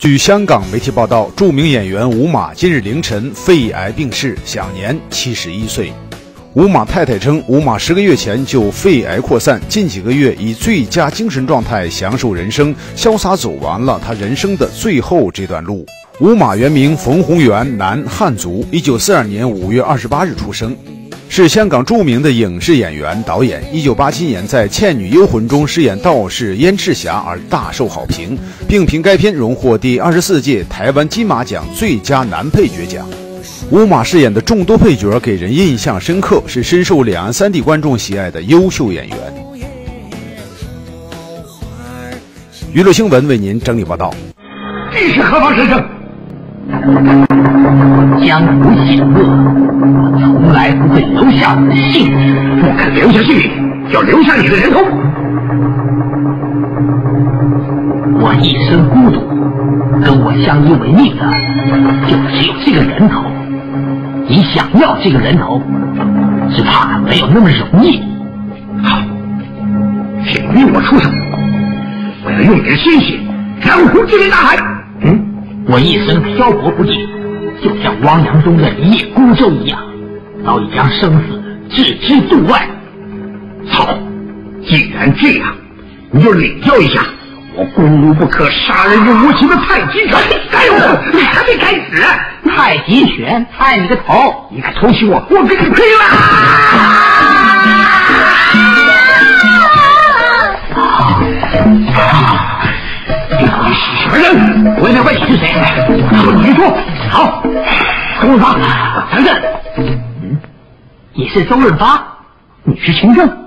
据香港媒体报道，著名演员吴马今日凌晨肺癌病逝，享年71岁。吴马太太称，吴马10个月前就肺癌扩散，近几个月以最佳精神状态享受人生，潇洒走完了他人生的最后这段路。吴马原名冯宏源，男，汉族，1942年5月28日出生，是香港著名的影视演员、导演。1987年在《倩女幽魂》中饰演道士燕赤霞而大受好评，并凭该片荣获第24届台湾金马奖最佳男配角奖。吴马饰演的众多配角给人印象深刻，是深受两岸三地观众喜爱的优秀演员。娱乐新闻为您整理报道。 这是何方神圣？ 江湖险恶，我从来不会留下我的姓名。 不肯留下姓名，要留下你的人头。 我一生孤独，跟我相依为命的就只有这个人头。你想要这个人头，只怕没有那么容易。 好，请命我出手，我要用你的鲜血江湖治理大海。 我一生漂泊不定，就像汪洋中的一叶孤舟一样，早已将生死置之度外。 好，既然这样，你就领教一下我攻无不可、杀人又无情的太极拳。哎呦，你还没开始！ 太极拳，害你个头！ 你敢偷袭我，我跟你拼了！你是什么人？ 我也没问你是谁。 说你说。好，周润发，承认。 你是周润发？你是秦正？